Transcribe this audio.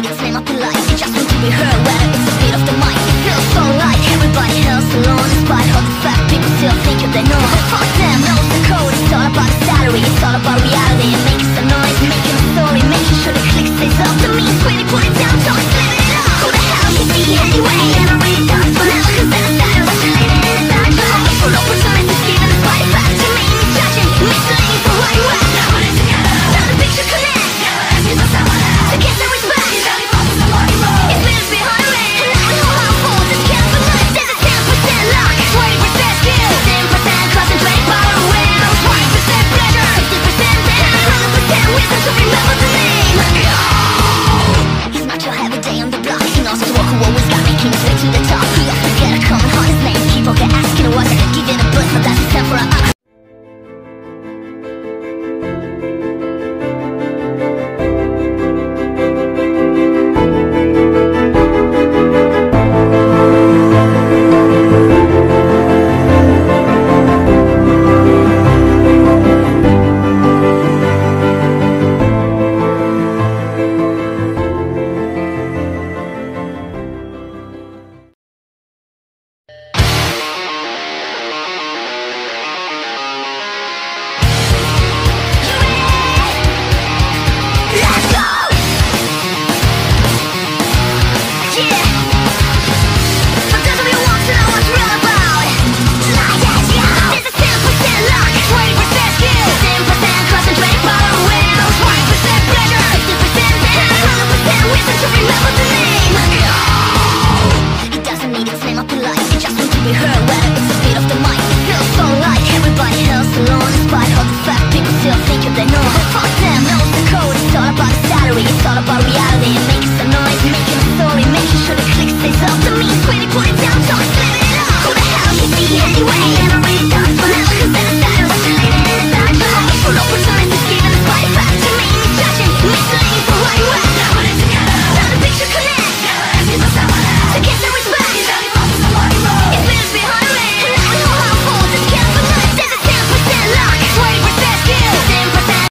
beat its name up in lights. You just want to be heard, whether it's the speed of the mic. It feels so like everybody else alone, despite all the fact people still think they know. Fuck them,